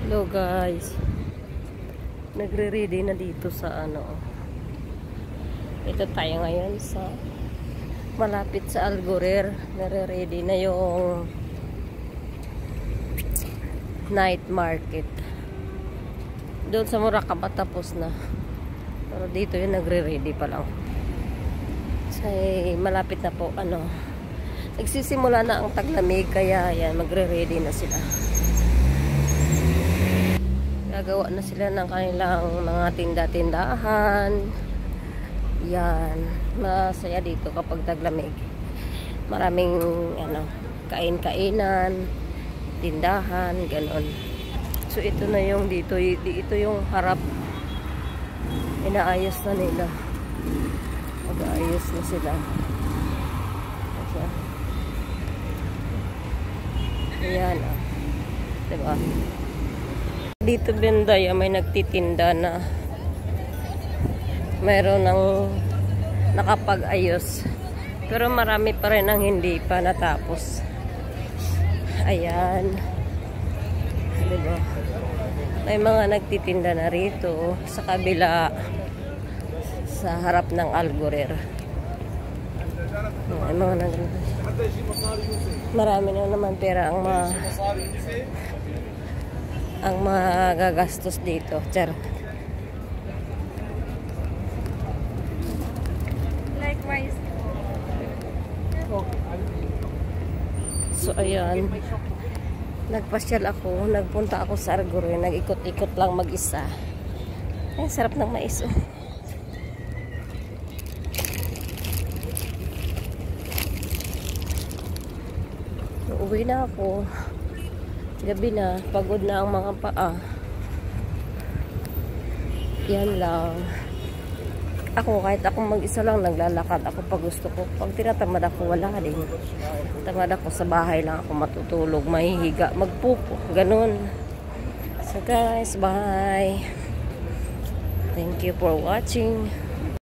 Hello guys, nagre-ready na dito sa ito tayo ngayon sa malapit sa Algurer. Nagre-ready na yung night market. Doon sa Murakaba tapos na, pero dito yung nagre-ready pa lang. Say, malapit na po nagsisimula na ang taglamig, kaya yan, magre-ready na sila. Gagawa na sila ng kanilang mga tinda-tindahan. Yan, masaya dito kapag taglamig. Maraming kain-kainan, tindahan, ganon. So ito na yung dito, ito yung harap. Inaayos na nila. Mag-aayos na sila. Ayan, diba? Dito bendaya may nagtitinda na mayroon ng nakapag-ayos, pero marami pa rin ang hindi pa natapos. Ayan, diba? May mga nagtitinda na rito sa kabila, sa harap ng Algurer. May mga marami na naman pera ang magagastos dito. Charot. Likewise. So ayan, nagpasyal ako, nagpunta ako sa Argurer, nag-ikot-ikot lang mag-isa. Ay, sarap ng mais. Uuwi na ako. Gabi na, pagod na ang mga paa. Yan lang. Ako, kahit ako mag-isa lang, naglalakad ako pag gusto ko. Pag tinatamad ako, wala din. Tamad ako, sa bahay lang ako matutulog, mahihiga, magpupo, ganun. So guys, bye. Thank you for watching.